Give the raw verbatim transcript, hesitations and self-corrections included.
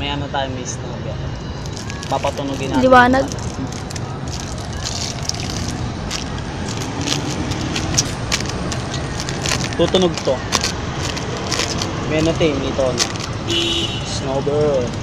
may ano tayo, may snow yan. Papatunogin natin. Liwanag. Tutunog to. May ano tayo, may tono. Snowbird.